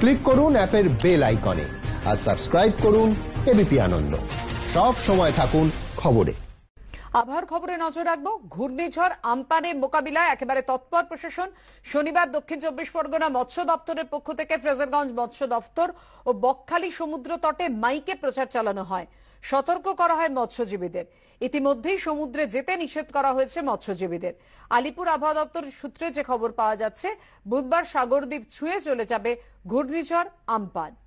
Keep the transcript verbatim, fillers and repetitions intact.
Click করুন অ্যাপের bell আইকনে আর সাবস্ক্রাইব করুন এবিপি আনন্দ। সব সময় থাকুন খবরে। আবহাওয়ার খবরে নজর রাখবো। ঘূর্ণিঝড় আম্পানের মোকাবিলায় একেবারে তৎপর প্রশাসন। শনিবার দক্ষিণ চব্বিশ পরগনা মৎস্য দপ্তরের পক্ষ থেকে ফ্রেজারগঞ্জ মৎস্য দপ্তর ও বকখালি সমুদ্র তটে মাইকে প্রচার চালানো হয়। সতর্ক করা হয় মৎস্যজীবীদের। ইতিমধ্যেই সমুদ্রে যেতে নিষেধ করা হয়েছে মৎস্যজীবীদের। আলিপুর আবহাওয়া দপ্তর সূত্রে যে খবর পাওয়া যাচ্ছে, বুধবার সাগরদ্বীপ ছুঁয়ে চলে যাবে ঘূর্ণিঝড় আম্পান।